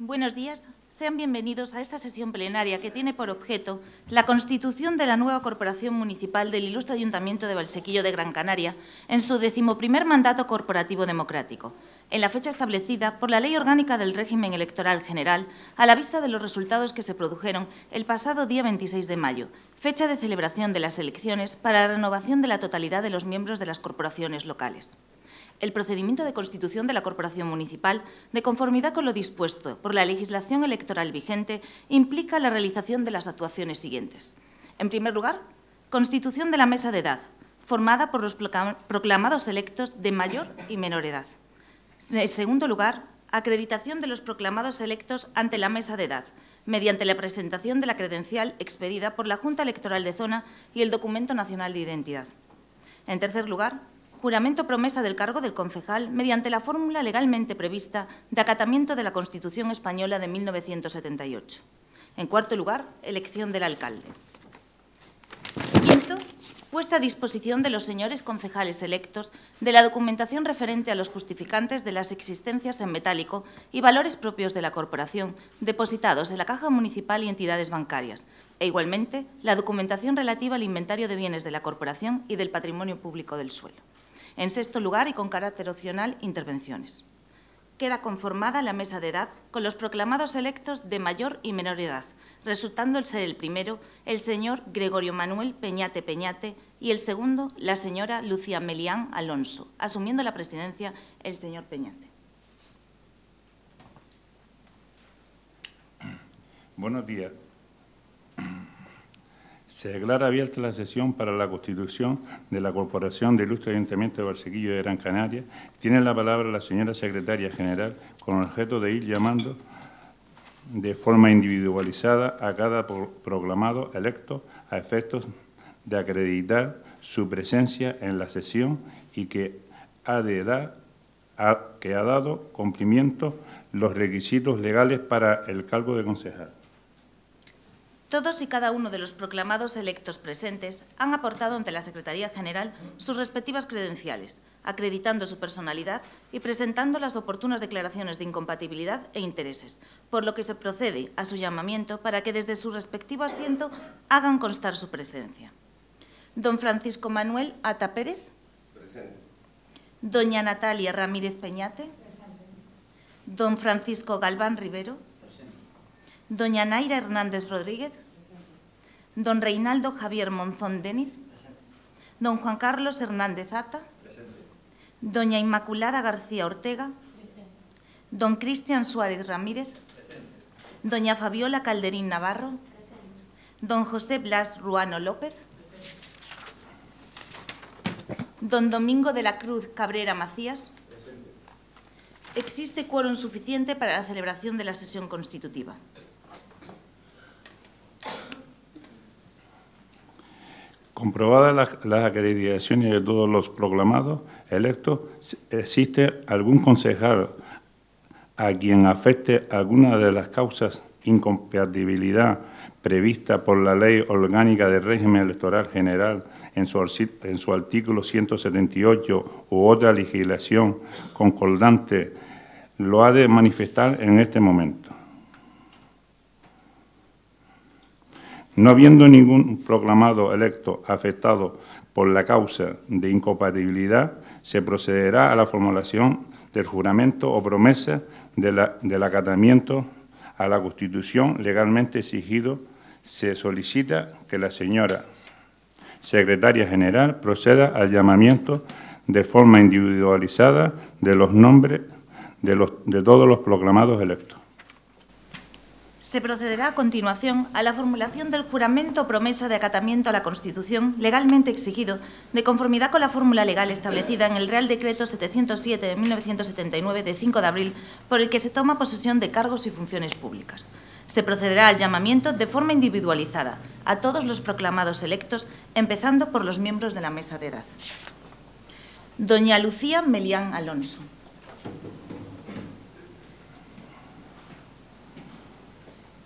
Buenos días. Sean bienvenidos a esta sesión plenaria que tiene por objeto la constitución de la nueva Corporación Municipal del Ilustre Ayuntamiento de Valsequillo de Gran Canaria en su 11º mandato corporativo democrático, en la fecha establecida por la Ley Orgánica del Régimen Electoral General, a la vista de los resultados que se produjeron el pasado día 26 de mayo, fecha de celebración de las elecciones para la renovación de la totalidad de los miembros de las corporaciones locales. El procedimiento de constitución de la Corporación Municipal, de conformidad con lo dispuesto por la legislación electoral vigente, implica la realización de las actuaciones siguientes. En primer lugar, constitución de la mesa de edad, formada por los proclamados electos de mayor y menor edad. En segundo lugar, acreditación de los proclamados electos ante la mesa de edad, mediante la presentación de la credencial expedida por la Junta Electoral de Zona y el Documento Nacional de Identidad. En tercer lugar, juramento promesa del cargo del concejal mediante la fórmula legalmente prevista de acatamiento de la Constitución española de 1978. En cuarto lugar, elección del alcalde. Quinto, puesta a disposición de los señores concejales electos de la documentación referente a los justificantes de las existencias en metálico y valores propios de la corporación depositados en la Caja Municipal y entidades bancarias, e igualmente la documentación relativa al inventario de bienes de la corporación y del patrimonio público del suelo. En sexto lugar, y con carácter opcional, intervenciones. Queda conformada la mesa de edad con los proclamados electos de mayor y menor edad, resultando el ser el primero el señor Gregorio Manuel Peñate Peñate y el segundo la señora Lucía Melián Alonso, asumiendo la presidencia el señor Peñate. Buenos días. Se declara abierta la sesión para la constitución de la Corporación del Ilustre Ayuntamiento de Valsequillo de Gran Canaria. Tiene la palabra la señora secretaria general con el objeto de ir llamando de forma individualizada a cada proclamado electo a efectos de acreditar su presencia en la sesión y que ha dado cumplimiento los requisitos legales para el cargo de concejal. Todos y cada uno de los proclamados electos presentes han aportado ante la Secretaría General sus respectivas credenciales, acreditando su personalidad y presentando las oportunas declaraciones de incompatibilidad e intereses, por lo que se procede a su llamamiento para que desde su respectivo asiento hagan constar su presencia. Don Francisco Manuel Ata Pérez. Presente. Doña Natalia Ramírez Peñate. Presente. Don Francisco Galván Rivero. Doña Naira Hernández Rodríguez. Presente. Don Reinaldo Javier Monzón Déniz. Presente. Don Juan Carlos Hernández Ata. Presente. Doña Inmaculada García Ortega. Presente. Don Cristian Suárez Ramírez. Presente. Doña Fabiola Calderín Navarro. Presente. Don José Blas Ruano López. Presente. Don Domingo de la Cruz Cabrera Macías. Presente. Existe quórum suficiente para la celebración de la sesión constitutiva. Comprobadas las acreditaciones de todos los proclamados electos, ¿existe algún concejal a quien afecte alguna de las causas incompatibilidad prevista por la Ley Orgánica del Régimen Electoral General en su artículo 178 u otra legislación concordante? Lo ha de manifestar en este momento. No habiendo ningún proclamado electo afectado por la causa de incompatibilidad, se procederá a la formulación del juramento o promesa del acatamiento a la Constitución legalmente exigido. Se solicita que la señora secretaria general proceda al llamamiento de forma individualizada de los nombres de todos los proclamados electos. Se procederá a continuación a la formulación del juramento o promesa de acatamiento a la Constitución legalmente exigido, de conformidad con la fórmula legal establecida en el Real Decreto 707 de 1979 de 5 de abril, por el que se toma posesión de cargos y funciones públicas. Se procederá al llamamiento de forma individualizada a todos los proclamados electos, empezando por los miembros de la mesa de edad. Doña Lucía Melián Alonso.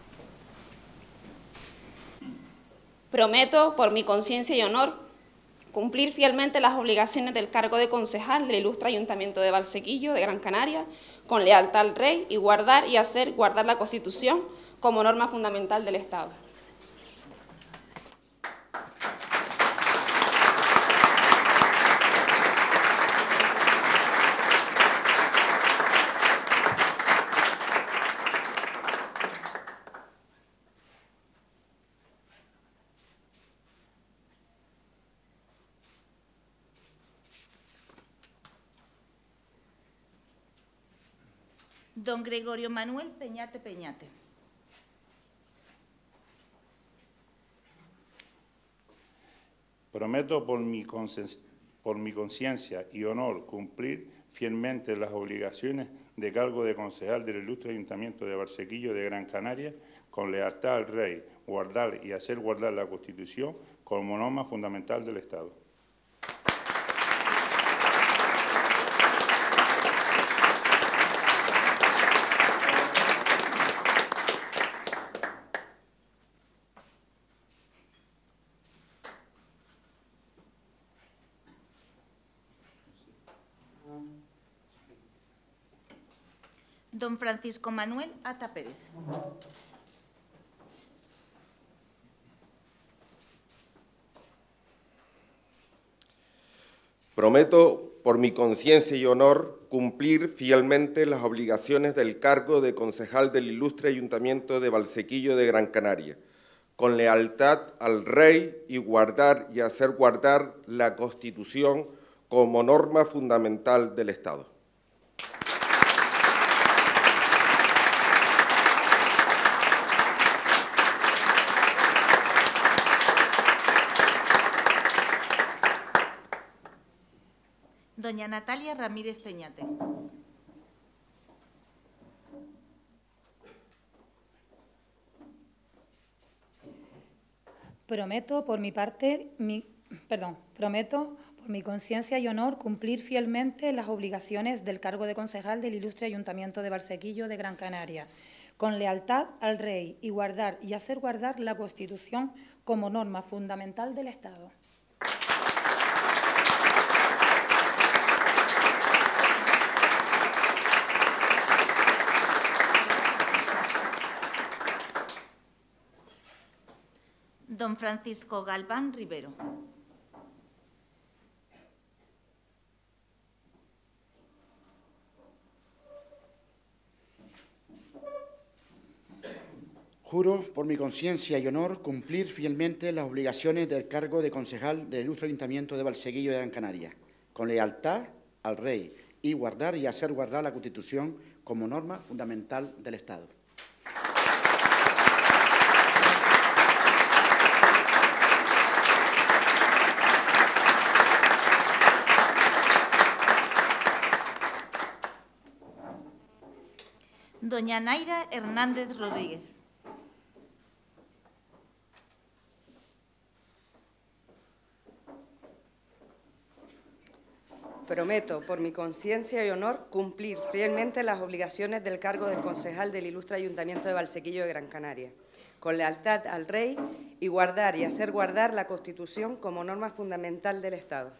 Prometo, por mi conciencia y honor, cumplir fielmente las obligaciones del cargo de concejal del Ilustre Ayuntamiento de Valsequillo, de Gran Canaria, con lealtad al Rey y guardar y hacer guardar la Constitución como norma fundamental del Estado. Don Gregorio Manuel Peñate Peñate. Prometo por mi conciencia y honor cumplir fielmente las obligaciones de cargo de concejal del Ilustre Ayuntamiento de Valsequillo de Gran Canaria, con lealtad al Rey, guardar y hacer guardar la Constitución como norma fundamental del Estado. Don Francisco Manuel Ata Pérez. Prometo, por mi conciencia y honor, cumplir fielmente las obligaciones del cargo de concejal del Ilustre Ayuntamiento de Valsequillo de Gran Canaria, con lealtad al Rey y guardar y hacer guardar la Constitución como norma fundamental del Estado. Doña Natalia Ramírez Peñate. Prometo por mi conciencia y honor cumplir fielmente las obligaciones del cargo de concejal del Ilustre Ayuntamiento de Valsequillo de Gran Canaria, con lealtad al Rey y guardar y hacer guardar la Constitución como norma fundamental del Estado. Don Francisco Galván Rivero. Juro, por mi conciencia y honor, cumplir fielmente las obligaciones del cargo de concejal del Ilustre Ayuntamiento de Valsequillo de Gran Canaria, con lealtad al Rey y guardar y hacer guardar la Constitución como norma fundamental del Estado. Doña Naira Hernández Rodríguez. Prometo, por mi conciencia y honor, cumplir fielmente las obligaciones del cargo del concejal del Ilustre Ayuntamiento de Valsequillo de Gran Canaria, con lealtad al Rey y guardar y hacer guardar la Constitución como norma fundamental del Estado.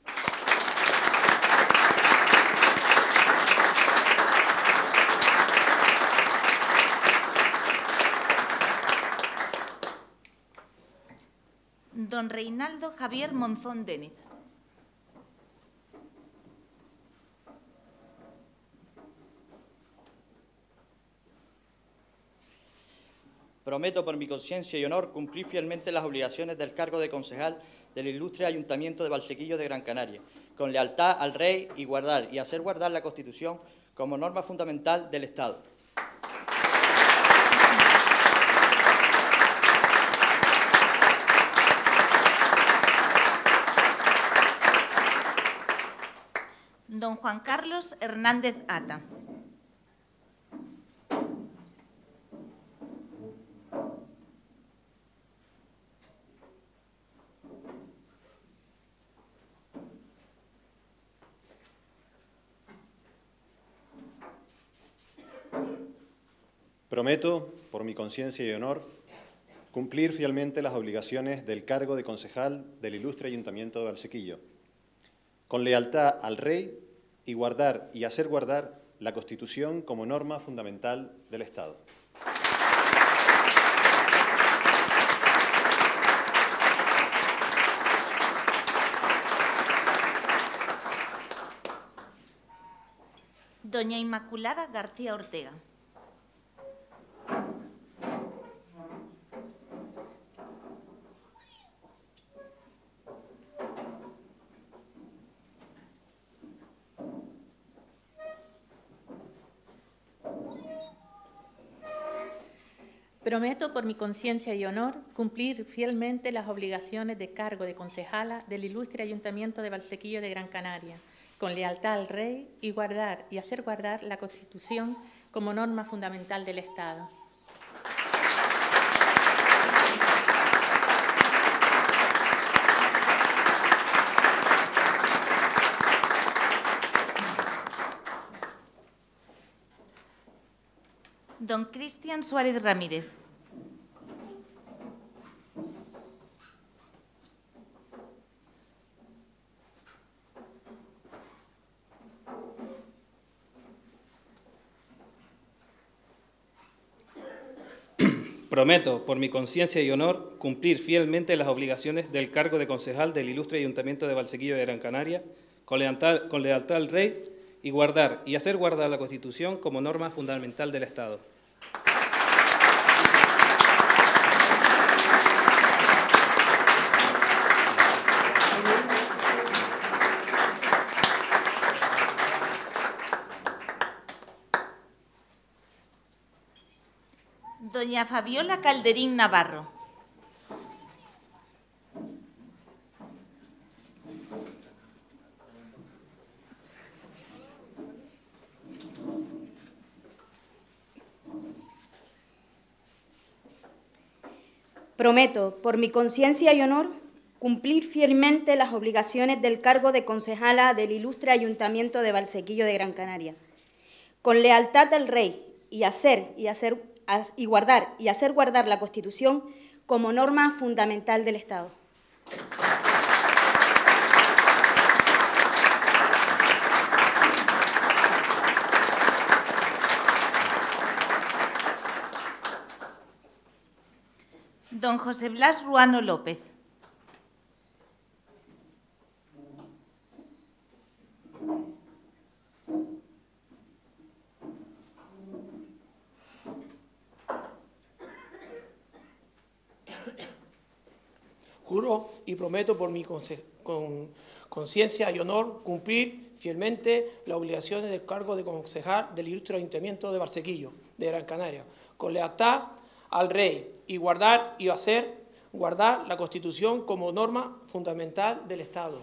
Don Reinaldo Javier Monzón Déniz. Prometo por mi conciencia y honor cumplir fielmente las obligaciones del cargo de concejal del Ilustre Ayuntamiento de Valsequillo de Gran Canaria, con lealtad al Rey y guardar y hacer guardar la Constitución como norma fundamental del Estado. Don Juan Carlos Hernández Ata. Prometo, por mi conciencia y honor, cumplir fielmente las obligaciones del cargo de concejal del Ilustre Ayuntamiento de Valsequillo, con lealtad al Rey y guardar y hacer guardar la Constitución como norma fundamental del Estado. Doña Inmaculada García Ortega. Prometo por mi conciencia y honor cumplir fielmente las obligaciones de cargo de concejala del Ilustre Ayuntamiento de Valsequillo de Gran Canaria, con lealtad al Rey y guardar y hacer guardar la Constitución como norma fundamental del Estado. Don Cristian Suárez Ramírez. Prometo, por mi conciencia y honor, cumplir fielmente las obligaciones del cargo de concejal del Ilustre Ayuntamiento de Valsequillo de Gran Canaria, con lealtad al Rey y guardar y hacer guardar la Constitución como norma fundamental del Estado. Doña Fabiola Calderín Navarro. Prometo, por mi conciencia y honor, cumplir fielmente las obligaciones del cargo de concejala del Ilustre Ayuntamiento de Valsequillo de Gran Canaria, con lealtad al Rey y guardar y hacer guardar la Constitución como norma fundamental del Estado. Don José Blas Ruano López. Juro y prometo por mi conciencia y honor cumplir fielmente las obligaciones del cargo de concejal del Ilustre Ayuntamiento de Valsequillo de Gran Canaria, con lealtad al Rey y guardar y hacer guardar la Constitución como norma fundamental del Estado.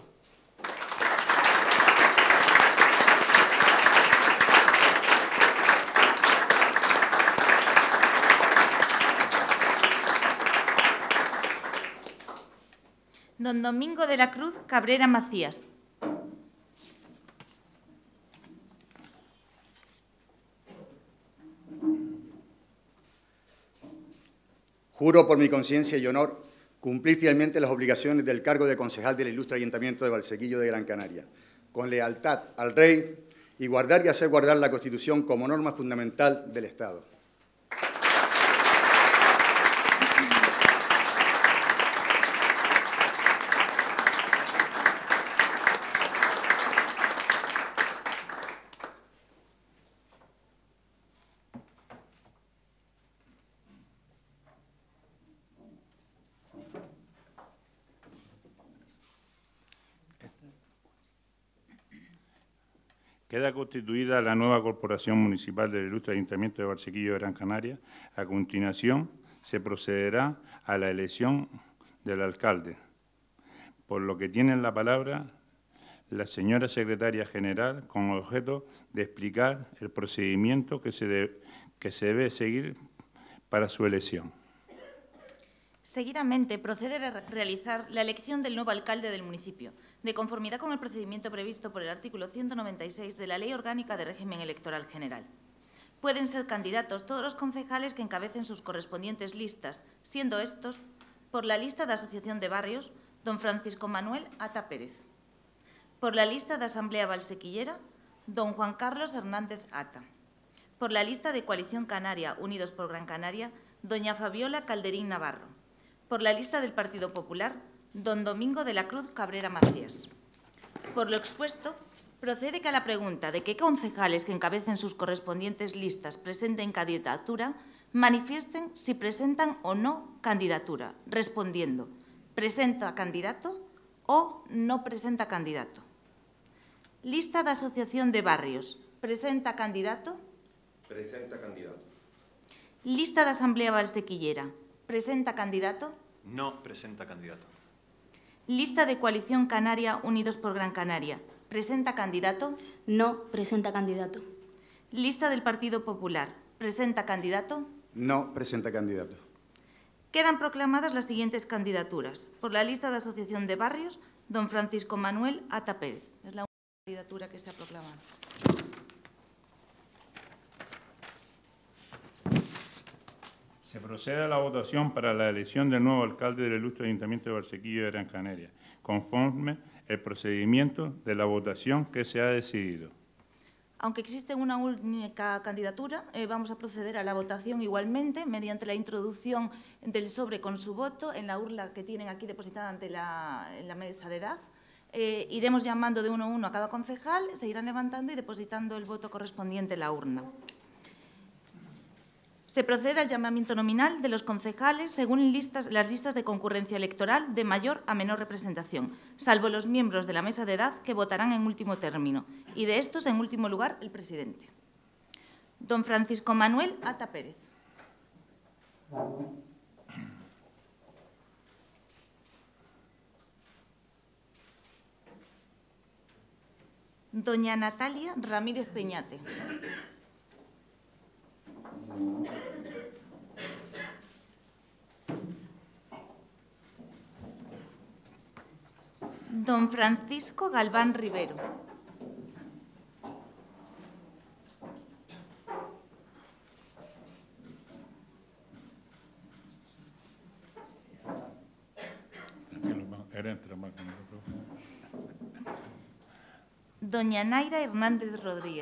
Don Domingo de la Cruz Cabrera Macías. Juro por mi conciencia y honor cumplir fielmente las obligaciones del cargo de concejal del Ilustre Ayuntamiento de Valsequillo de Gran Canaria, con lealtad al Rey y guardar y hacer guardar la Constitución como norma fundamental del Estado. Queda constituida la nueva Corporación Municipal del Ilustre Ayuntamiento de Valsequillo de Gran Canaria. A continuación, se procederá a la elección del alcalde, por lo que tienen la palabra la señora secretaria general con objeto de explicar el procedimiento que se debe seguir para su elección. Seguidamente, procede a realizar la elección del nuevo alcalde del municipio, de conformidad con el procedimiento previsto por el artículo 196 de la Ley Orgánica de Régimen Electoral General. Pueden ser candidatos todos los concejales que encabecen sus correspondientes listas, siendo estos, por la lista de Asociación de Barrios, don Francisco Manuel Ata Pérez. Por la lista de Asamblea Valsequillera, don Juan Carlos Hernández Ata. Por la lista de Coalición Canaria, Unidos por Gran Canaria, doña Fabiola Calderín Navarro. Por la lista del Partido Popular, don Domingo de la Cruz Cabrera Macías. Por lo expuesto, procede que a la pregunta de qué concejales que encabecen sus correspondientes listas presenten candidatura, manifiesten si presentan o no candidatura, respondiendo «presenta candidato» o «no presenta candidato». Lista de Asociación de Barrios, ¿presenta candidato? Presenta candidato. Lista de Asamblea Valsequillera, ¿presenta candidato? No presenta candidato. Lista de Coalición Canaria Unidos por Gran Canaria, ¿presenta candidato? No presenta candidato. Lista del Partido Popular, ¿presenta candidato? No presenta candidato. Quedan proclamadas las siguientes candidaturas. Por la lista de Asociación de Barrios, don Francisco Manuel Ata Pérez. Es la única candidatura que se ha proclamado. Se procede a la votación para la elección del nuevo alcalde del ilustre Ayuntamiento de Valsequillo de Gran Canaria, conforme el procedimiento de la votación que se ha decidido. Aunque existe una única candidatura, vamos a proceder a la votación igualmente mediante la introducción del sobre con su voto en la urna que tienen aquí depositada ante la mesa de edad. Iremos llamando de uno a uno a cada concejal, se irán levantando y depositando el voto correspondiente en la urna. Se procede al llamamiento nominal de los concejales según las listas de concurrencia electoral de mayor a menor representación, salvo los miembros de la mesa de edad que votarán en último término, y de estos, en último lugar, el presidente. Don Francisco Manuel Ata Pérez. Doña Natalia Ramírez Peñate. Don Francisco Galván Rivero. Doña Naira Hernández Rodríguez.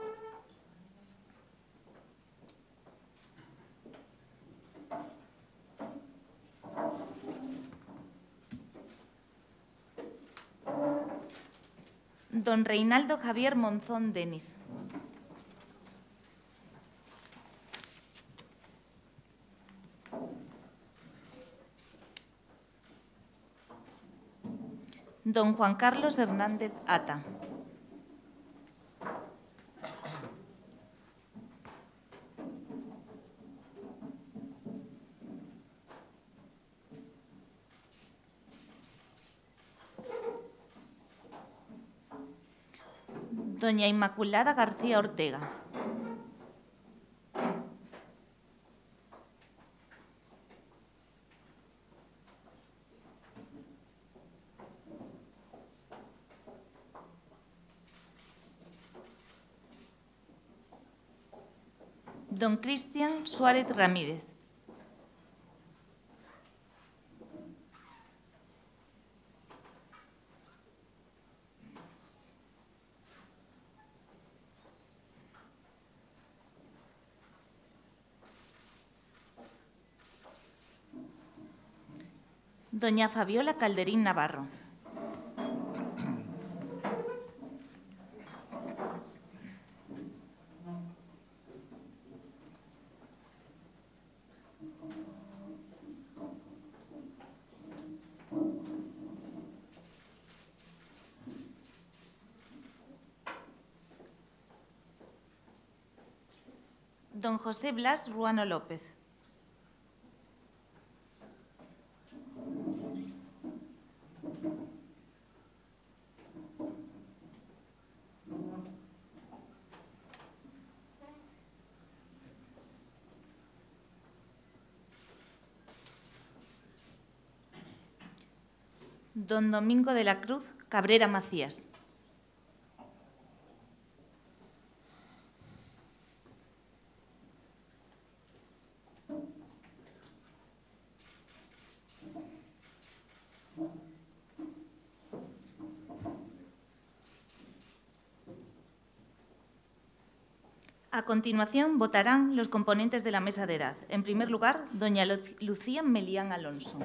Don Reinaldo Javier Monzón Déniz. Don Juan Carlos Hernández Ata. Doña Inmaculada García Ortega. Don Cristian Suárez Ramírez. Doña Fabiola Calderín Navarro. Don José Blas Ruano López. Don Domingo de la Cruz Cabrera Macías. A continuación, votarán los componentes de la mesa de edad. En primer lugar, doña Lucía Melián Alonso.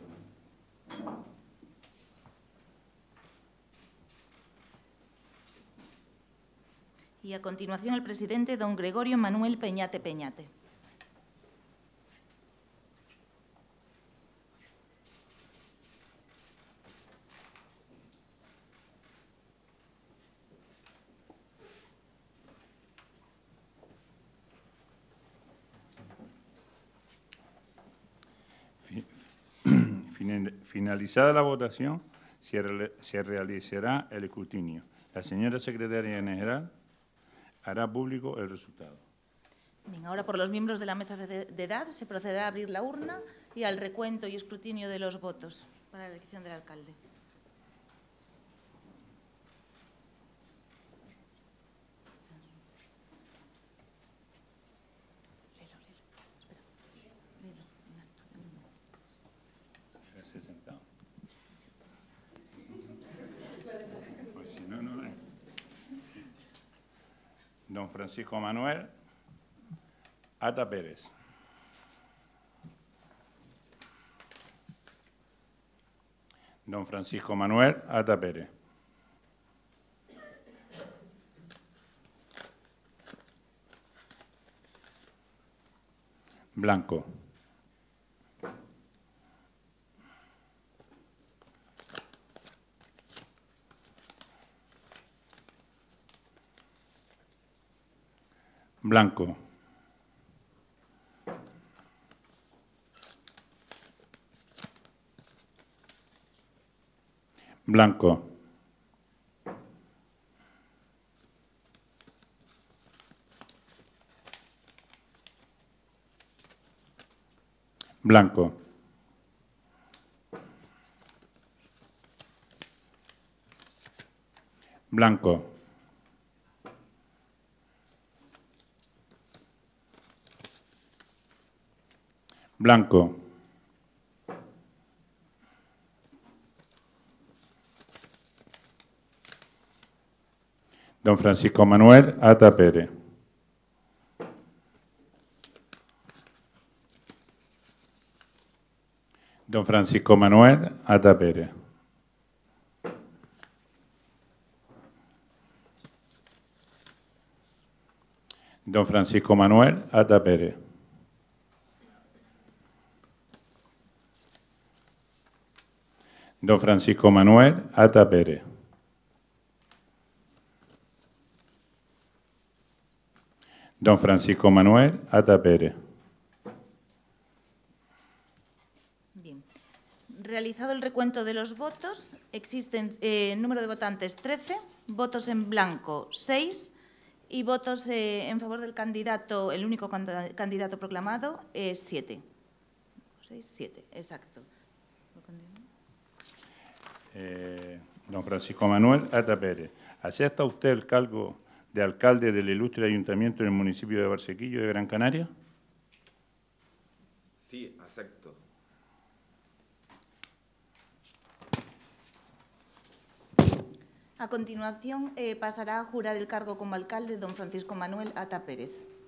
Y a continuación, el presidente, don Gregorio Manuel Peñate Peñate. Finalizada la votación, se realizará el escrutinio. La señora secretaria general hará público el resultado. Bien, ahora, por los miembros de la mesa de edad, se procederá a abrir la urna y al recuento y escrutinio de los votos para la elección del alcalde. Don Francisco Manuel Ata Pérez. Don Francisco Manuel Ata Pérez. Blanco. Blanco. Blanco. Blanco. Blanco. Blanco. Don Francisco Manuel Ata Pérez. Don Francisco Manuel Ata Pérez. Don Francisco Manuel Ata Pérez. Don Francisco Manuel Ata Pérez. Don Francisco Manuel Ata Pérez. Bien. Realizado el recuento de los votos, existen número de votantes 13, votos en blanco 6 y votos en favor del candidato, el único candidato proclamado, 7. 6, 7, exacto. Don Francisco Manuel Ata Pérez, ¿acepta usted el cargo de alcalde del ilustre ayuntamiento del municipio de Valsequillo de Gran Canaria? Sí, acepto. A continuación, pasará a jurar el cargo como alcalde don Francisco Manuel Ata Pérez.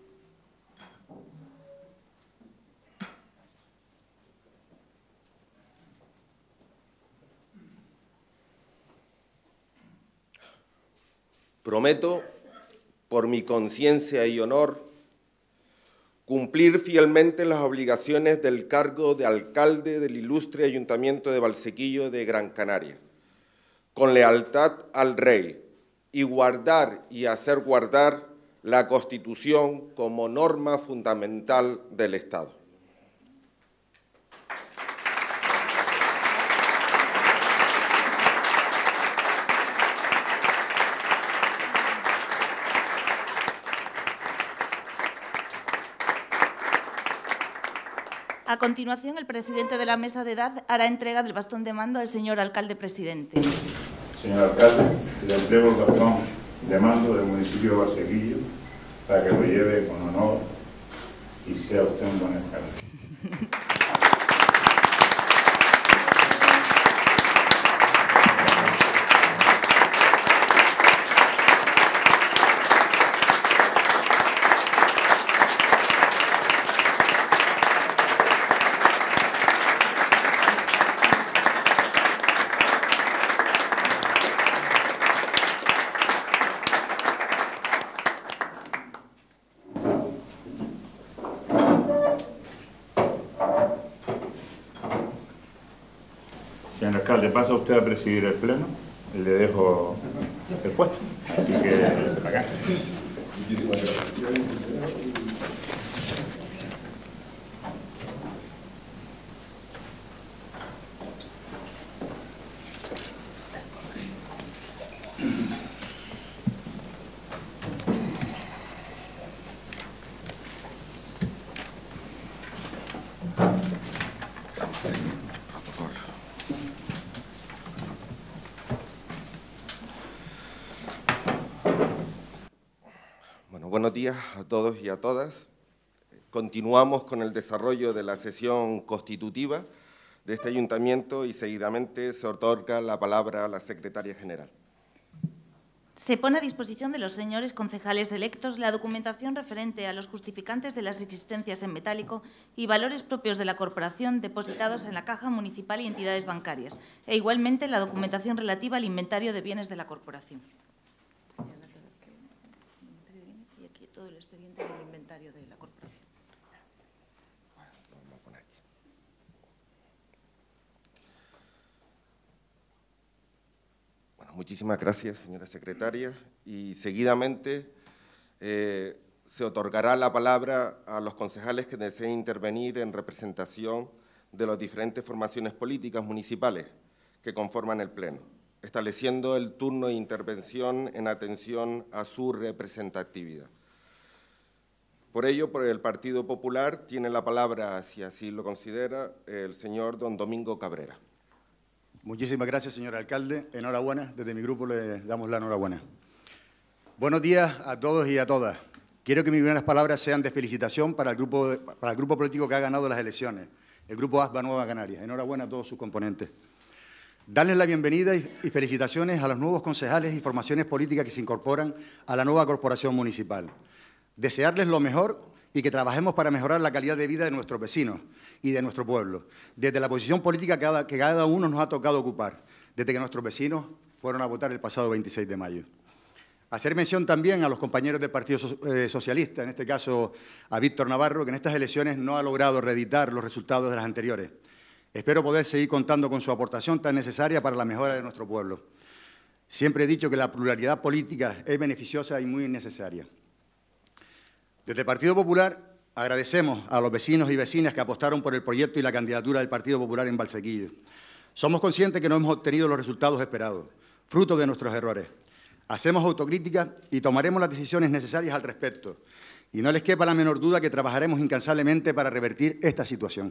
Prometo, por mi conciencia y honor, cumplir fielmente las obligaciones del cargo de alcalde del ilustre Ayuntamiento de Valsequillo de Gran Canaria, con lealtad al Rey, y guardar y hacer guardar la Constitución como norma fundamental del Estado. A continuación, el presidente de la mesa de edad hará entrega del bastón de mando al señor alcalde presidente. Señor alcalde, le entrego el bastón de mando del municipio de Valsequillo para que lo lleve con honor y sea usted un buen alcalde. pasa a usted a presidir el pleno, le dejo el puesto. Así que, acá. Muchísimas gracias. Buenos días a todos y a todas. Continuamos con el desarrollo de la sesión constitutiva de este ayuntamiento y seguidamente se otorga la palabra a la secretaria general. Se pone a disposición de los señores concejales electos la documentación referente a los justificantes de las existencias en metálico y valores propios de la corporación depositados en la Caja Municipal y entidades bancarias, e igualmente la documentación relativa al inventario de bienes de la corporación. Y aquí todo el expediente del inventario de la corporación. Muchísimas gracias, señora secretaria. Y seguidamente se otorgará la palabra a los concejales que deseen intervenir en representación de las diferentes formaciones políticas municipales que conforman el Pleno, estableciendo el turno de intervención en atención a su representatividad. Por ello, por el Partido Popular, tiene la palabra, si así lo considera, el señor don Domingo Cabrera. Muchísimas gracias, señor alcalde. Enhorabuena. Desde mi grupo le damos la enhorabuena. Buenos días a todos y a todas. Quiero que mis primeras palabras sean de felicitación para el grupo político que ha ganado las elecciones, el Grupo ASBA Nueva Canarias. Enhorabuena a todos sus componentes. Darles la bienvenida y felicitaciones a los nuevos concejales y formaciones políticas que se incorporan a la nueva corporación municipal. Desearles lo mejor y que trabajemos para mejorar la calidad de vida de nuestros vecinos y de nuestro pueblo, desde la posición política que cada uno nos ha tocado ocupar, desde que nuestros vecinos fueron a votar el pasado 26 de mayo. Hacer mención también a los compañeros del Partido Socialista, en este caso a Víctor Navarro, que en estas elecciones no ha logrado reeditar los resultados de las anteriores. Espero poder seguir contando con su aportación tan necesaria para la mejora de nuestro pueblo. Siempre he dicho que la pluralidad política es beneficiosa y muy necesaria. Desde el Partido Popular agradecemos a los vecinos y vecinas que apostaron por el proyecto y la candidatura del Partido Popular en Valsequillo. Somos conscientes que no hemos obtenido los resultados esperados, fruto de nuestros errores. Hacemos autocrítica y tomaremos las decisiones necesarias al respecto. Y no les quepa la menor duda que trabajaremos incansablemente para revertir esta situación.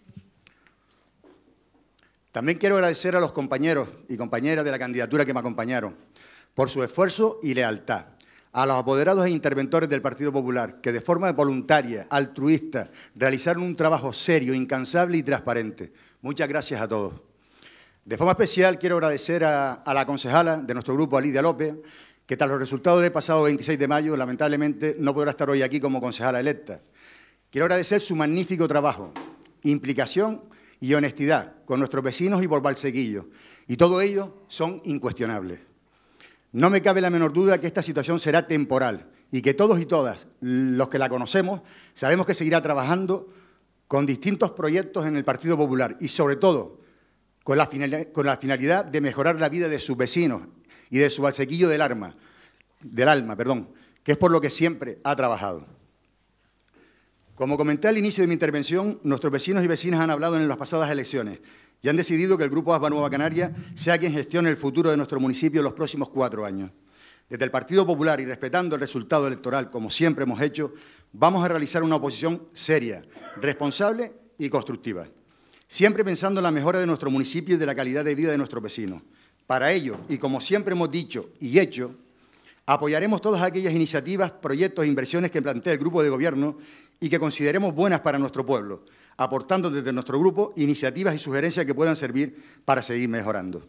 También quiero agradecer a los compañeros y compañeras de la candidatura que me acompañaron por su esfuerzo y lealtad. A los apoderados e interventores del Partido Popular, que de forma voluntaria, altruista, realizaron un trabajo serio, incansable y transparente. Muchas gracias a todos. De forma especial quiero agradecer a la concejala de nuestro grupo, a Lidia López, que tras los resultados del pasado 26 de mayo, lamentablemente, no podrá estar hoy aquí como concejala electa. Quiero agradecer su magnífico trabajo, implicación y honestidad con nuestros vecinos y por Valsequillo, y todo ello son incuestionables. No me cabe la menor duda que esta situación será temporal y que todos y todas los que la conocemos sabemos que seguirá trabajando con distintos proyectos en el Partido Popular y, sobre todo, con la finalidad de mejorar la vida de sus vecinos y de su Valsequillo del alma, que es por lo que siempre ha trabajado. Como comenté al inicio de mi intervención, nuestros vecinos y vecinas han hablado en las pasadas elecciones y han decidido que el Grupo ASBA Nueva Canaria sea quien gestione el futuro de nuestro municipio en los próximos 4 años. Desde el Partido Popular y respetando el resultado electoral, como siempre hemos hecho, vamos a realizar una oposición seria, responsable y constructiva, siempre pensando en la mejora de nuestro municipio y de la calidad de vida de nuestros vecinos. Para ello, y como siempre hemos dicho y hecho, apoyaremos todas aquellas iniciativas, proyectos e inversiones que plantea el Grupo de Gobierno y que consideremos buenas para nuestro pueblo, aportando desde nuestro grupo iniciativas y sugerencias que puedan servir para seguir mejorando.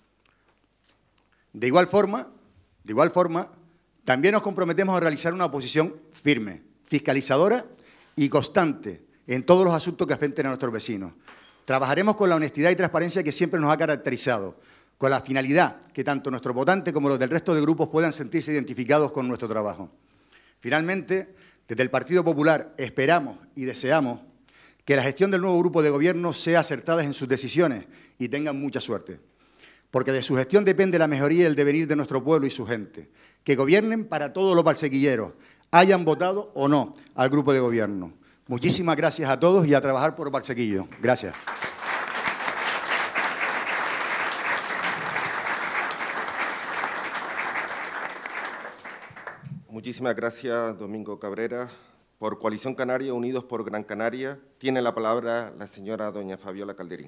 De igual forma, también nos comprometemos a realizar una oposición firme, fiscalizadora y constante en todos los asuntos que afecten a nuestros vecinos. Trabajaremos con la honestidad y transparencia que siempre nos ha caracterizado, con la finalidad que tanto nuestros votantes como los del resto de grupos puedan sentirse identificados con nuestro trabajo. Finalmente, desde el Partido Popular esperamos y deseamos que la gestión del nuevo Grupo de Gobierno sea acertada en sus decisiones y tengan mucha suerte. porque de su gestión depende la mejoría y el devenir de nuestro pueblo y su gente. Que gobiernen para todos los valsequilleros, hayan votado o no al grupo de gobierno. Muchísimas gracias a todos y a trabajar por Valsequillo. Gracias. Muchísimas gracias, Domingo Cabrera. Por Coalición Canaria, Unidos por Gran Canaria, tiene la palabra la señora doña Fabiola Calderín.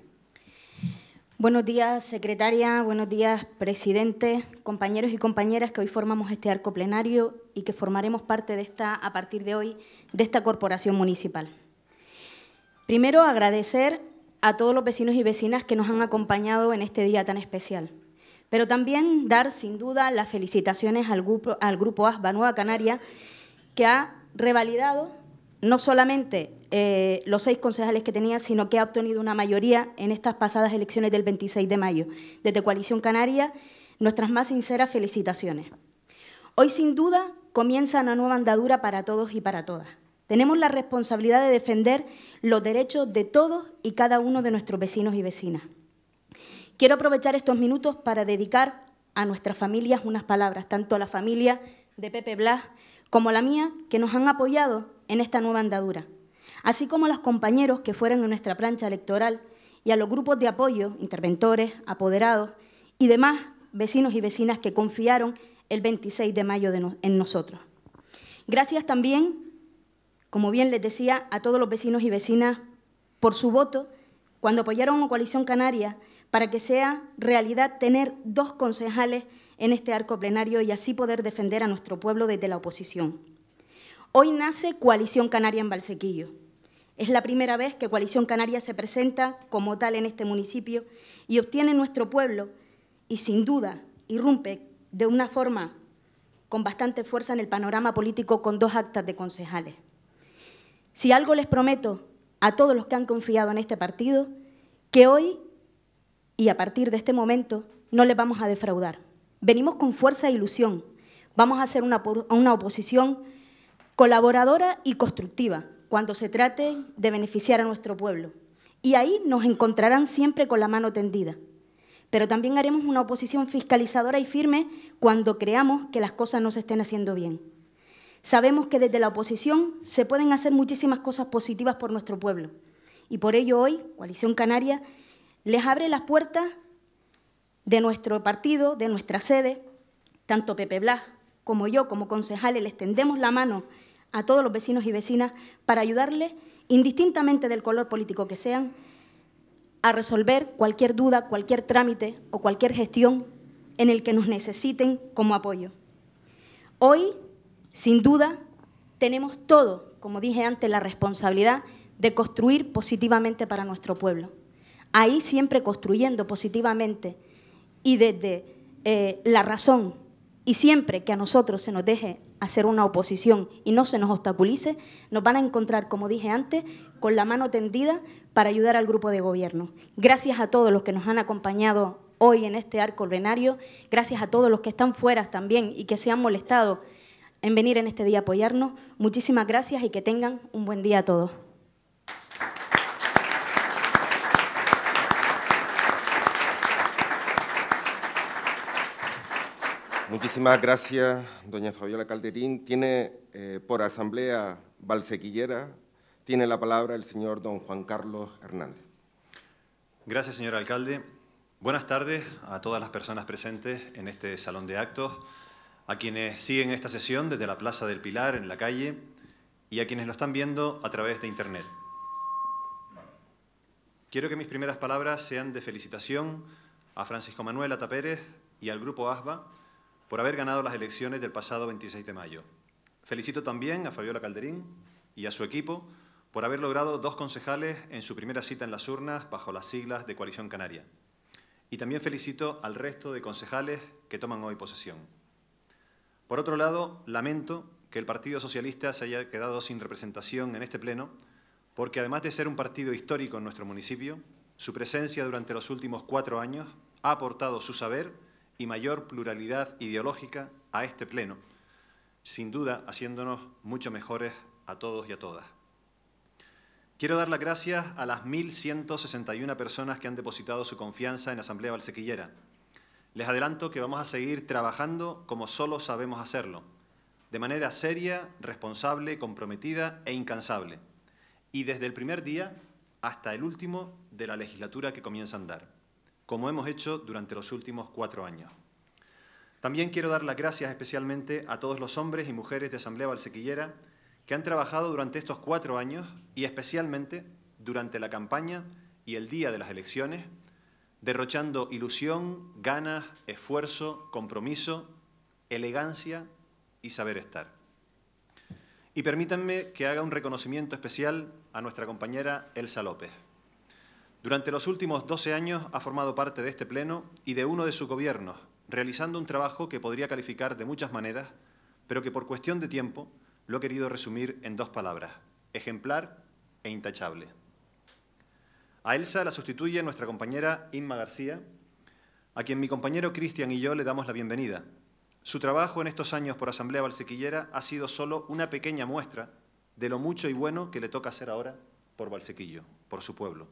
Buenos días, secretaria, buenos días, presidente, compañeros y compañeras que hoy formamos este arco plenario y que formaremos parte de a partir de hoy, de esta corporación municipal. Primero, agradecer a todos los vecinos y vecinas que nos han acompañado en este día tan especial, pero también dar, sin duda, las felicitaciones al Grupo ASBA Nueva Canaria, que ha revalidado no solamente los 6 concejales que tenía, sino que ha obtenido una mayoría en estas pasadas elecciones del 26 de mayo. Desde Coalición Canaria, nuestras más sinceras felicitaciones. Hoy, sin duda, comienza una nueva andadura para todos y para todas. Tenemos la responsabilidad de defender los derechos de todos y cada uno de nuestros vecinos y vecinas. Quiero aprovechar estos minutos para dedicar a nuestras familias unas palabras, tanto a la familia de Pepe Blas como la mía, que nos han apoyado en esta nueva andadura, así como a los compañeros que fueron en nuestra plancha electoral y a los grupos de apoyo, interventores, apoderados y demás vecinos y vecinas que confiaron el 26 de mayo en nosotros. Gracias también, como bien les decía, a todos los vecinos y vecinas por su voto cuando apoyaron a Coalición Canaria para que sea realidad tener 2 concejales en este arco plenario y así poder defender a nuestro pueblo desde la oposición. Hoy nace Coalición Canaria en Valsequillo. Es la primera vez que Coalición Canaria se presenta como tal en este municipio y obtiene nuestro pueblo y, sin duda, irrumpe de una forma con bastante fuerza en el panorama político con 2 actas de concejales. Si algo les prometo a todos los que han confiado en este partido, que hoy y a partir de este momento no les vamos a defraudar. Venimos con fuerza e ilusión. Vamos a hacer una oposición colaboradora y constructiva cuando se trate de beneficiar a nuestro pueblo. Y ahí nos encontrarán siempre con la mano tendida. Pero también haremos una oposición fiscalizadora y firme cuando creamos que las cosas no se estén haciendo bien. Sabemos que desde la oposición se pueden hacer muchísimas cosas positivas por nuestro pueblo. Y por ello hoy, Coalición Canaria les abre las puertas de nuestro partido, de nuestra sede, tanto Pepe Blas como yo, como concejales, les tendemos la mano a todos los vecinos y vecinas para ayudarles, indistintamente del color político que sean, a resolver cualquier duda, cualquier trámite o cualquier gestión en el que nos necesiten como apoyo. Hoy, sin duda, tenemos todo, como dije antes, la responsabilidad de construir positivamente para nuestro pueblo. Ahí siempre construyendo positivamente y desde la razón y siempre que a nosotros se nos deje hacer una oposición y no se nos obstaculice, nos van a encontrar, como dije antes, con la mano tendida para ayudar al grupo de gobierno. Gracias a todos los que nos han acompañado hoy en este arco plenario, gracias a todos los que están fuera también y que se han molestado en venir en este día a apoyarnos. Muchísimas gracias y que tengan un buen día a todos. Muchísimas gracias, doña Fabiola Calderín. Tiene por asamblea valsequillera, tiene la palabra el señor don Juan Carlos Hernández. Gracias, señor alcalde. Buenas tardes a todas las personas presentes en este salón de actos, a quienes siguen esta sesión desde la Plaza del Pilar, en la calle, y a quienes lo están viendo a través de Internet. Quiero que mis primeras palabras sean de felicitación a Francisco Manuel Ata Pérez y al Grupo ASBA por haber ganado las elecciones del pasado 26 de mayo. Felicito también a Fabiola Calderín y a su equipo por haber logrado 2 concejales en su primera cita en las urnas bajo las siglas de Coalición Canaria. Y también felicito al resto de concejales que toman hoy posesión. Por otro lado, lamento que el Partido Socialista se haya quedado sin representación en este pleno, porque además de ser un partido histórico en nuestro municipio, su presencia durante los últimos 4 años ha aportado su saber y mayor pluralidad ideológica a este pleno, sin duda haciéndonos mucho mejores a todos y a todas. Quiero dar las gracias a las 1.161 personas que han depositado su confianza en Asamblea Valsequillera, Les adelanto que vamos a seguir trabajando como solo sabemos hacerlo, de manera seria, responsable, comprometida e incansable, y desde el primer día hasta el último de la legislatura que comienza a andar, como hemos hecho durante los últimos 4 años. También quiero dar las gracias especialmente a todos los hombres y mujeres de Asamblea Valsequillera que han trabajado durante estos 4 años y especialmente durante la campaña y el día de las elecciones, derrochando ilusión, ganas, esfuerzo, compromiso, elegancia y saber estar. Y permítanme que haga un reconocimiento especial a nuestra compañera Elsa López. Durante los últimos 12 años ha formado parte de este Pleno y de uno de sus gobiernos, realizando un trabajo que podría calificar de muchas maneras, pero que por cuestión de tiempo lo he querido resumir en 2 palabras: ejemplar e intachable. A Elsa la sustituye nuestra compañera Inma García, a quien mi compañero Cristian y yo le damos la bienvenida. Su trabajo en estos años por Asamblea Valsequillera ha sido solo una pequeña muestra de lo mucho y bueno que le toca hacer ahora por Valsequillo, por su pueblo.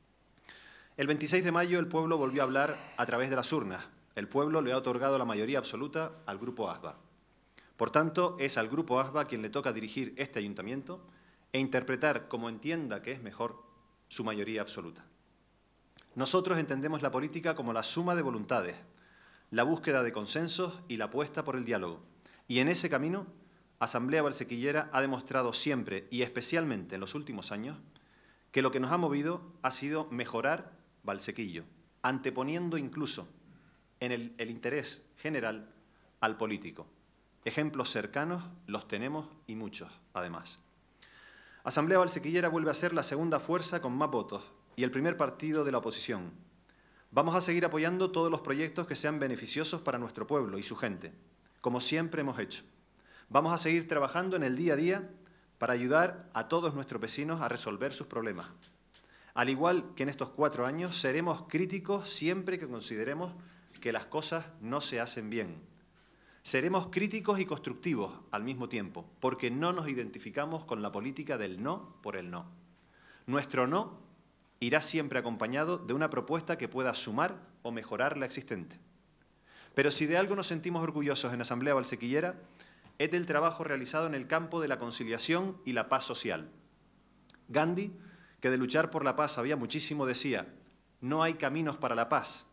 El 26 de mayo el pueblo volvió a hablar a través de las urnas. El pueblo le ha otorgado la mayoría absoluta al Grupo ASBA. Por tanto, es al Grupo ASBA quien le toca dirigir este ayuntamiento e interpretar como entienda que es mejor su mayoría absoluta. Nosotros entendemos la política como la suma de voluntades, la búsqueda de consensos y la apuesta por el diálogo. Y en ese camino, Asamblea Valsequillera ha demostrado siempre, y especialmente en los últimos años, que lo que nos ha movido ha sido mejorar Valsequillo, anteponiendo incluso en el interés general al político. Ejemplos cercanos los tenemos y muchos, además. Asamblea Valsequillera vuelve a ser la segunda fuerza con más votos y el primer partido de la oposición. Vamos a seguir apoyando todos los proyectos que sean beneficiosos para nuestro pueblo y su gente, como siempre hemos hecho. Vamos a seguir trabajando en el día a día para ayudar a todos nuestros vecinos a resolver sus problemas. Al igual que en estos 4 años, seremos críticos siempre que consideremos que las cosas no se hacen bien. Seremos críticos y constructivos al mismo tiempo, porque no nos identificamos con la política del no por el no. Nuestro no irá siempre acompañado de una propuesta que pueda sumar o mejorar la existente. Pero si de algo nos sentimos orgullosos en Asamblea Valsequillera, es del trabajo realizado en el campo de la conciliación y la paz social. Gandhi, que de luchar por la paz había muchísimo, decía: no hay caminos para la paz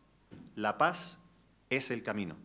es el camino.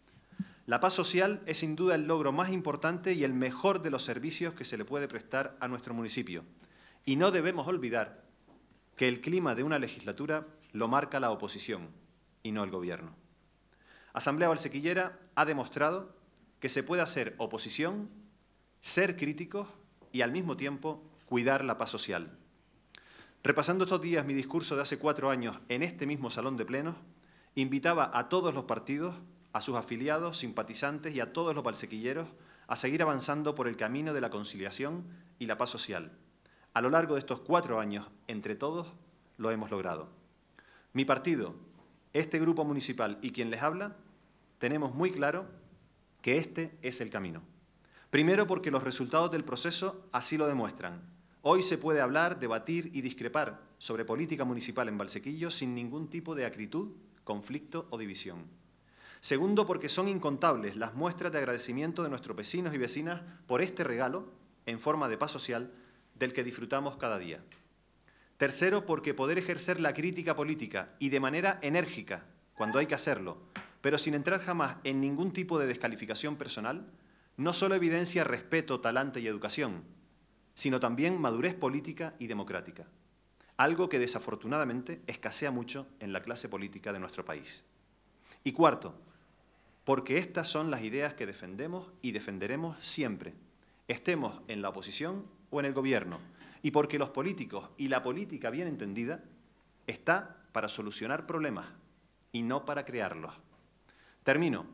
La paz social es sin duda el logro más importante y el mejor de los servicios que se le puede prestar a nuestro municipio. Y no debemos olvidar que el clima de una legislatura lo marca la oposición y no el gobierno. Asamblea Valsequillera ha demostrado que se puede hacer oposición, ser críticos y al mismo tiempo cuidar la paz social. Repasando estos días mi discurso de hace 4 años en este mismo salón de plenos, invitaba a todos los partidos, a sus afiliados, simpatizantes y a todos los valsequilleros a seguir avanzando por el camino de la conciliación y la paz social. A lo largo de estos 4 años, entre todos, lo hemos logrado. Mi partido, este grupo municipal y quien les habla, tenemos muy claro que este es el camino. Primero, porque los resultados del proceso así lo demuestran. Hoy se puede hablar, debatir y discrepar sobre política municipal en Valsequillo sin ningún tipo de acritud, conflicto o división. Segundo, porque son incontables las muestras de agradecimiento de nuestros vecinos y vecinas por este regalo, en forma de paz social, del que disfrutamos cada día. Tercero, porque poder ejercer la crítica política y de manera enérgica, cuando hay que hacerlo, pero sin entrar jamás en ningún tipo de descalificación personal, no solo evidencia respeto, talante y educación, sino también madurez política y democrática, algo que desafortunadamente escasea mucho en la clase política de nuestro país. Y cuarto, porque estas son las ideas que defendemos y defenderemos siempre, estemos en la oposición o en el gobierno, y porque los políticos y la política bien entendida está para solucionar problemas y no para crearlos. Termino.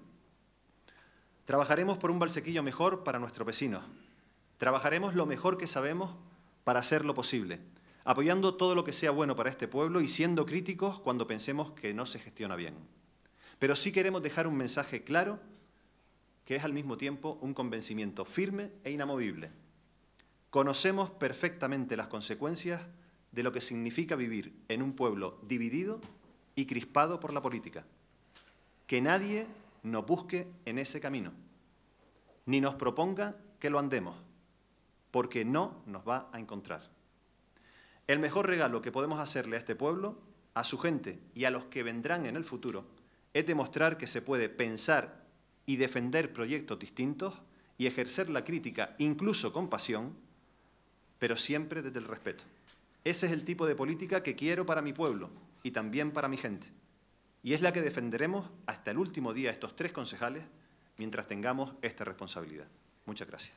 Trabajaremos por un Valsequillo mejor para nuestros vecinos. Trabajaremos lo mejor que sabemos para hacerlo posible, apoyando todo lo que sea bueno para este pueblo y siendo críticos cuando pensemos que no se gestiona bien. Pero sí queremos dejar un mensaje claro que es al mismo tiempo un convencimiento firme e inamovible. Conocemos perfectamente las consecuencias de lo que significa vivir en un pueblo dividido y crispado por la política. que nadie nos busque en ese camino, ni nos proponga que lo andemos, porque no nos va a encontrar. El mejor regalo que podemos hacerle a este pueblo, a su gente y a los que vendrán en el futuro, es demostrar que se puede pensar y defender proyectos distintos y ejercer la crítica, incluso con pasión, pero siempre desde el respeto. Ese es el tipo de política que quiero para mi pueblo y también para mi gente. Y es la que defenderemos hasta el último día estos 3 concejales mientras tengamos esta responsabilidad. Muchas gracias.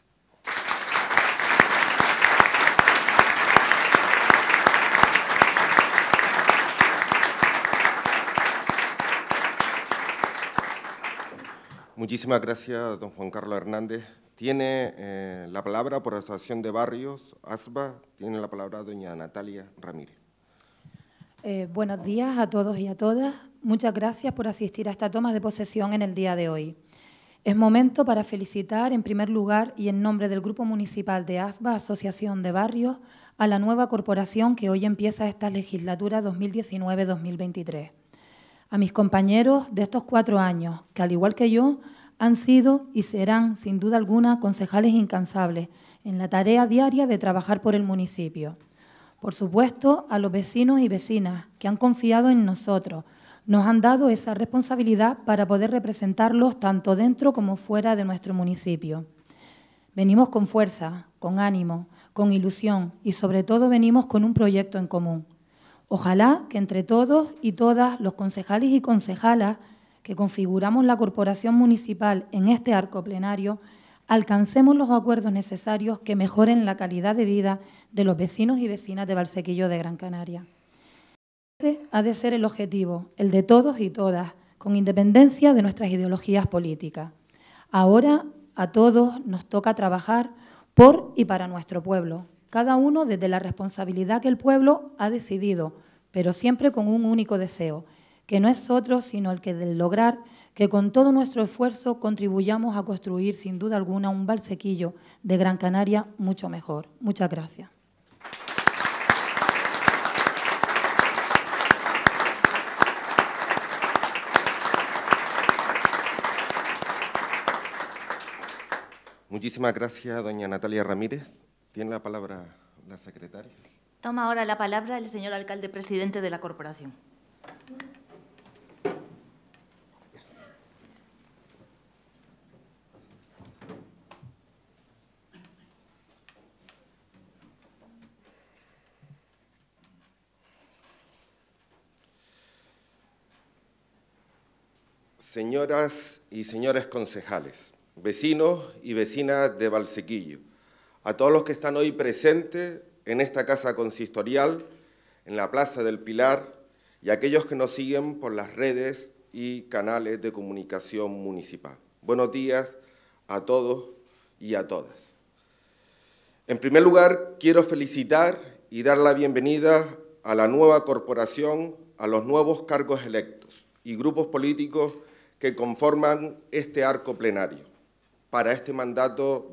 Muchísimas gracias, don Juan Carlos Hernández. Tiene la palabra por Asociación de Barrios, ASBA, tiene la palabra doña Natalia Ramírez. Buenos días a todos y a todas. Muchas gracias por asistir a esta toma de posesión en el día de hoy. Es momento para felicitar, en primer lugar, y en nombre del Grupo Municipal de ASBA, Asociación de Barrios, a la nueva corporación que hoy empieza esta legislatura 2019-2023. A mis compañeros de estos 4 años, que al igual que yo, han sido y serán, sin duda alguna, concejales incansables en la tarea diaria de trabajar por el municipio. Por supuesto, a los vecinos y vecinas que han confiado en nosotros, nos han dado esa responsabilidad para poder representarlos tanto dentro como fuera de nuestro municipio. Venimos con fuerza, con ánimo, con ilusión y sobre todo venimos con un proyecto en común. Ojalá que entre todos y todas los concejales y concejalas que configuramos la corporación municipal en este arco plenario, alcancemos los acuerdos necesarios que mejoren la calidad de vida de los vecinos y vecinas de Valsequillo de Gran Canaria. Ese ha de ser el objetivo, el de todos y todas, con independencia de nuestras ideologías políticas. Ahora a todos nos toca trabajar por y para nuestro pueblo, cada uno desde la responsabilidad que el pueblo ha decidido, pero siempre con un único deseo, que no es otro sino el que de lograr que con todo nuestro esfuerzo contribuyamos a construir sin duda alguna un Valsequillo de Gran Canaria mucho mejor. Muchas gracias. Muchísimas gracias, doña Natalia Ramírez. Tiene la palabra la secretaria. Toma ahora la palabra el señor alcalde presidente de la corporación. Señoras y señores concejales, vecinos y vecinas de Valsequillo, a todos los que están hoy presentes en esta casa consistorial, en la Plaza del Pilar, y a aquellos que nos siguen por las redes y canales de comunicación municipal. Buenos días a todos y a todas. En primer lugar, quiero felicitar y dar la bienvenida a la nueva corporación, a los nuevos cargos electos y grupos políticos que conforman este arco plenario para este mandato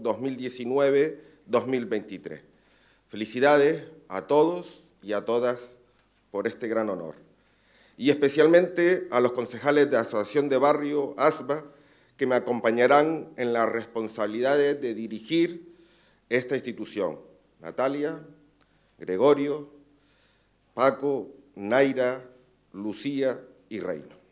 2019-2023. Felicidades a todos y a todas por este gran honor. Y especialmente a los concejales de Asociación de Barrio, ASBA, que me acompañarán en las responsabilidades de dirigir esta institución. Natalia, Gregorio, Paco, Naira, Lucía y Reino.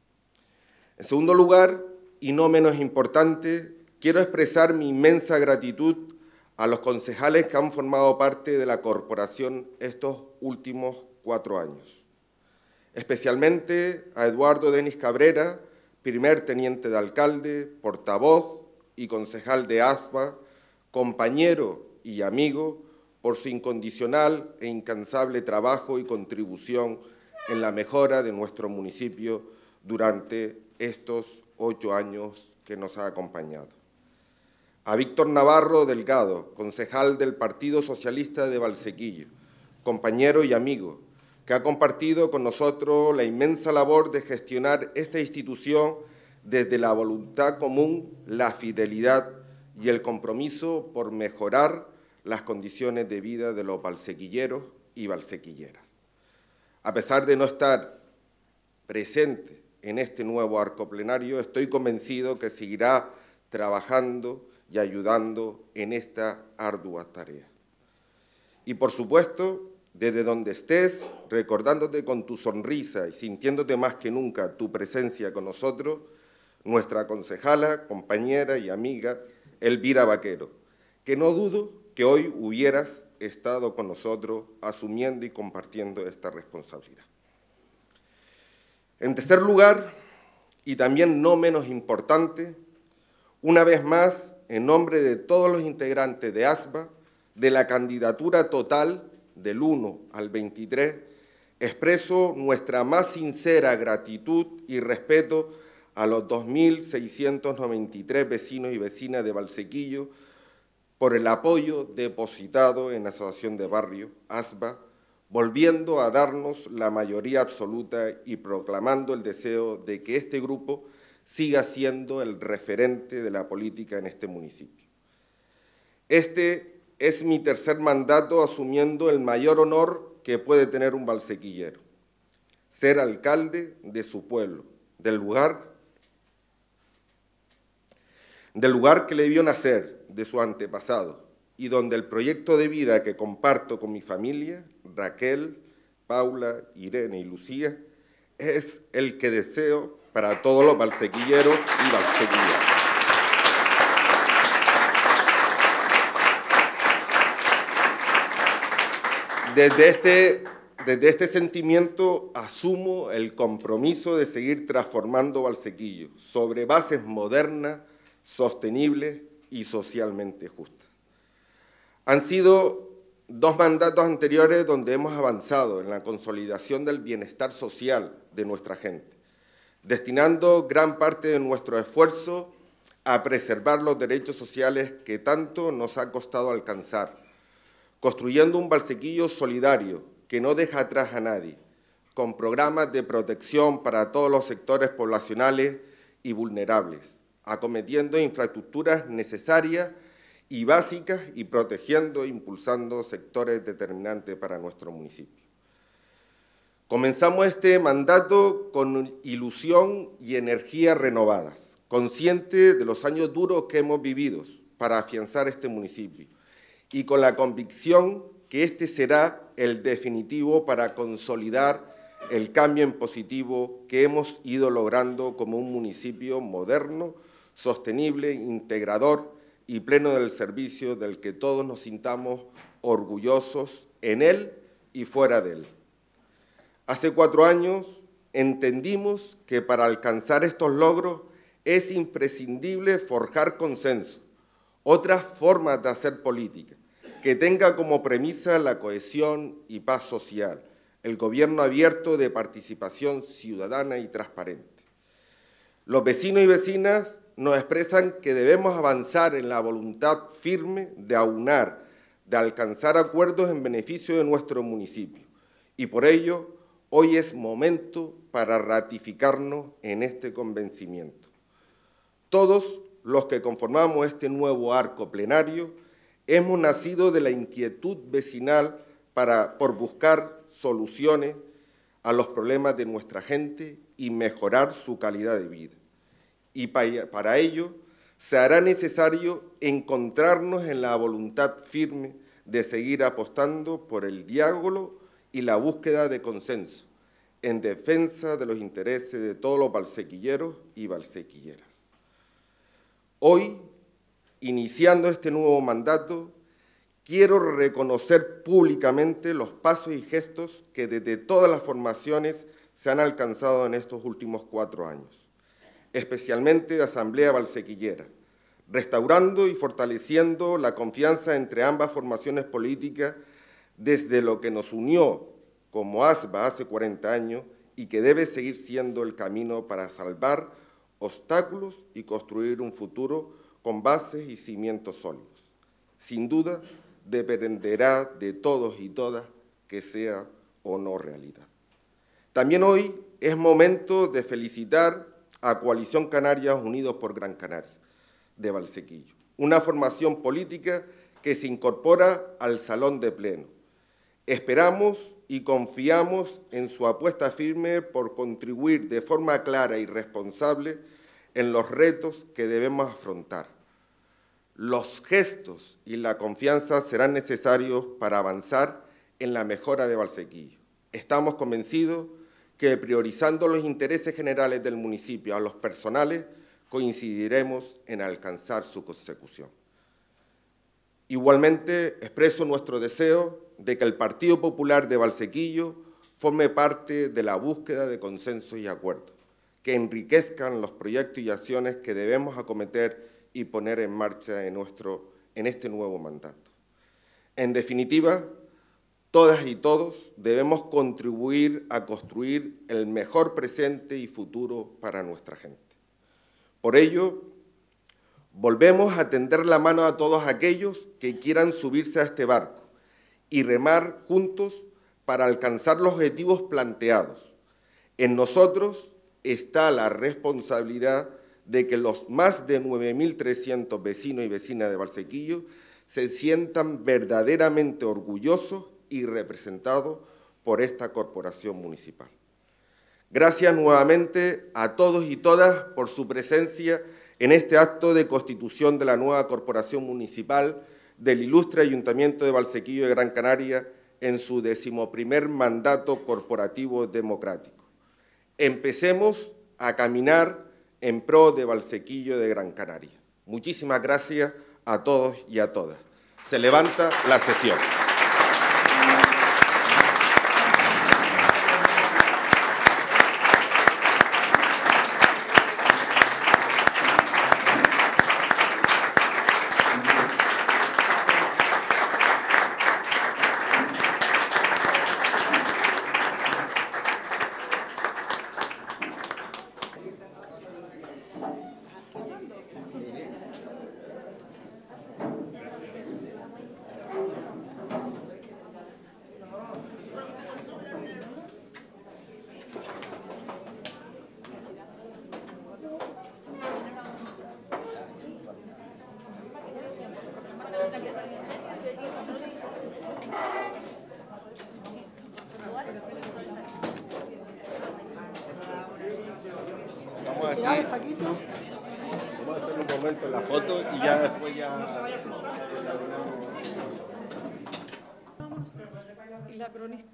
En segundo lugar, y no menos importante, quiero expresar mi inmensa gratitud a los concejales que han formado parte de la corporación estos últimos 4 años. Especialmente a Eduardo Denis Cabrera, primer teniente de alcalde, portavoz y concejal de ASBA, compañero y amigo por su incondicional e incansable trabajo y contribución en la mejora de nuestro municipio durante estos 8 años que nos ha acompañado. A Víctor Navarro Delgado, concejal del Partido Socialista de Valsequillo, compañero y amigo, que ha compartido con nosotros la inmensa labor de gestionar esta institución desde la voluntad común, la fidelidad y el compromiso por mejorar las condiciones de vida de los valsequilleros y valsequilleras. A pesar de no estar presente en este nuevo arco plenario, estoy convencido que seguirá trabajando y ayudando en esta ardua tarea. Y por supuesto, desde donde estés, recordándote con tu sonrisa y sintiéndote más que nunca tu presencia con nosotros, nuestra concejala, compañera y amiga, Elvira Vaquero, que no dudo que hoy hubieras estado con nosotros asumiendo y compartiendo esta responsabilidad. En tercer lugar, y también no menos importante, una vez más, en nombre de todos los integrantes de ASBA, de la candidatura total del 1 al 23, expreso nuestra más sincera gratitud y respeto a los 2.693 vecinos y vecinas de Valsequillo por el apoyo depositado en la Asociación de Barrio, ASBA, volviendo a darnos la mayoría absoluta y proclamando el deseo de que este grupo siga siendo el referente de la política en este municipio. Este es mi tercer mandato asumiendo el mayor honor que puede tener un valsequillero, ser alcalde de su pueblo, del lugar que le vio nacer, de su antepasado, y donde el proyecto de vida que comparto con mi familia, Raquel, Paula, Irene y Lucía, es el que deseo para todos los valsequilleros y valsequilleras. Desde este sentimiento asumo el compromiso de seguir transformando Valsequillo sobre bases modernas, sostenibles y socialmente justas. Han sido 2 mandatos anteriores donde hemos avanzado en la consolidación del bienestar social de nuestra gente, destinando gran parte de nuestro esfuerzo a preservar los derechos sociales que tanto nos ha costado alcanzar, construyendo un Valsequillo solidario que no deja atrás a nadie, con programas de protección para todos los sectores poblacionales y vulnerables, acometiendo infraestructuras necesarias y básicas y protegiendo e impulsando sectores determinantes para nuestro municipio. Comenzamos este mandato con ilusión y energía renovadas, conscientes de los años duros que hemos vivido para afianzar este municipio y con la convicción que este será el definitivo para consolidar el cambio en positivo que hemos ido logrando como un municipio moderno, sostenible, integrador y pleno del servicio del que todos nos sintamos orgullosos en él y fuera de él. Hace 4 años entendimos que para alcanzar estos logros es imprescindible forjar consenso, otras formas de hacer política, que tenga como premisa la cohesión y paz social, el gobierno abierto de participación ciudadana y transparente. Los vecinos y vecinas nos expresan que debemos avanzar en la voluntad firme de aunar, de alcanzar acuerdos en beneficio de nuestro municipio. Y por ello, hoy es momento para ratificarnos en este convencimiento. Todos los que conformamos este nuevo arco plenario hemos nacido de la inquietud vecinal por buscar soluciones a los problemas de nuestra gente y mejorar su calidad de vida. Y para ello se hará necesario encontrarnos en la voluntad firme de seguir apostando por el diálogo y la búsqueda de consenso en defensa de los intereses de todos los valsequilleros y valsequilleras. Hoy, iniciando este nuevo mandato, quiero reconocer públicamente los pasos y gestos que desde todas las formaciones se han alcanzado en estos últimos 4 años, especialmente de Asamblea Valsequillera, restaurando y fortaleciendo la confianza entre ambas formaciones políticas desde lo que nos unió como ASBA hace 40 años y que debe seguir siendo el camino para salvar obstáculos y construir un futuro con bases y cimientos sólidos. Sin duda, dependerá de todos y todas que sea o no realidad. También hoy es momento de felicitar a Coalición Canarias Unidos por Gran Canaria, de Valsequillo, una formación política que se incorpora al Salón de Pleno, Esperamos y confiamos en su apuesta firme por contribuir de forma clara y responsable en los retos que debemos afrontar. Los gestos y la confianza serán necesarios para avanzar en la mejora de Valsequillo. Estamos convencidos que priorizando los intereses generales del municipio a los personales, coincidiremos en alcanzar su consecución. Igualmente, expreso nuestro deseo de que el Partido Popular de Valsequillo forme parte de la búsqueda de consensos y acuerdos, que enriquezcan los proyectos y acciones que debemos acometer y poner en marcha en este nuevo mandato. En definitiva, todas y todos debemos contribuir a construir el mejor presente y futuro para nuestra gente. Por ello, volvemos a tender la mano a todos aquellos que quieran subirse a este barco y remar juntos para alcanzar los objetivos planteados. En nosotros está la responsabilidad de que los más de 9.300 vecinos y vecinas de Valsequillo se sientan verdaderamente orgullosos y representados por esta corporación municipal. Gracias nuevamente a todos y todas por su presencia en este acto de constitución de la nueva corporación municipal del ilustre Ayuntamiento de Valsequillo de Gran Canaria en su 11º mandato corporativo democrático. Empecemos a caminar en pro de Valsequillo de Gran Canaria. Muchísimas gracias a todos y a todas. Se levanta la sesión. Vamos a hacer un momento la foto y ya después Y la cronista.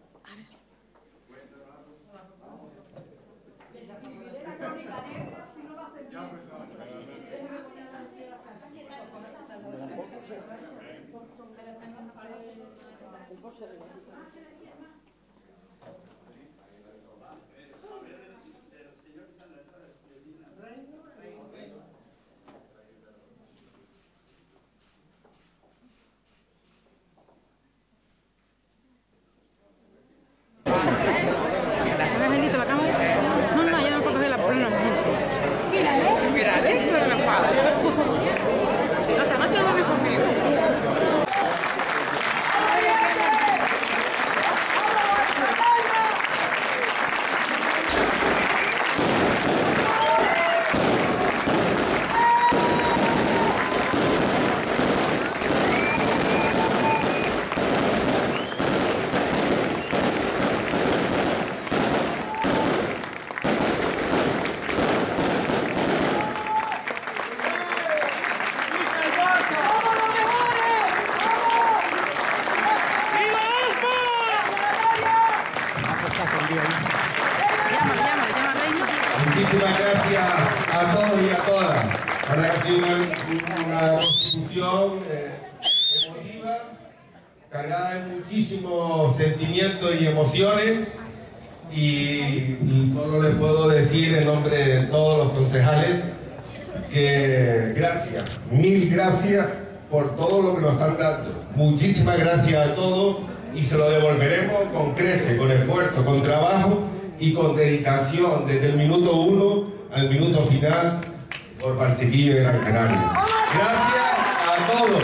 Muchísimas gracias a todos y a todas. La verdad que ha sido una constitución emotiva, cargada de muchísimos sentimientos y emociones, y solo les puedo decir en nombre de todos los concejales que gracias, mil gracias por todo lo que nos están dando. Muchísimas gracias a todos y se lo devolveremos con creces, con esfuerzo, con trabajo y con dedicación desde el minuto 1 al minuto final por Valsequillo de Gran Canaria. Gracias a todos.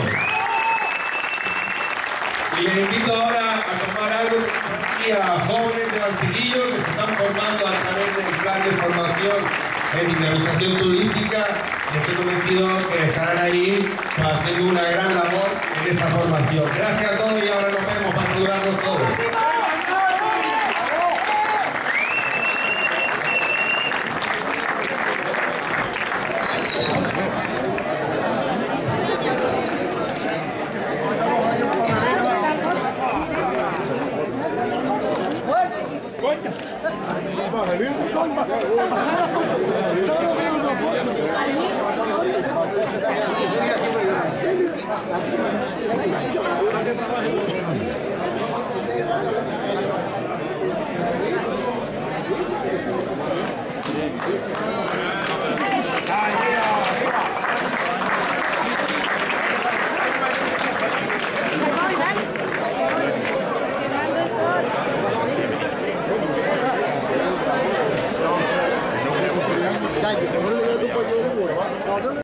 Y les invito ahora a tomar algo y a jóvenes de Valsequillo que se están formando a través del plan de formación en dinamización turística estoy convencido que estarán ahí haciendo una gran labor en esa formación. Gracias a todos y ahora nos vemos para saludarnos todos.